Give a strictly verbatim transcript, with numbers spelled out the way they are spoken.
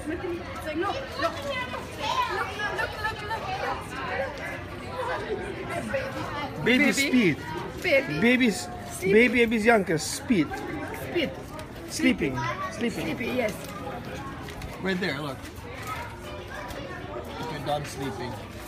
Say, look, look, look, look, look, look, look. Baby, speed. Baby. Baby's baby is younger. Speed. Speed. Sleeping. Sleeping. Sleepy, yes. Right there, look. You're done sleeping.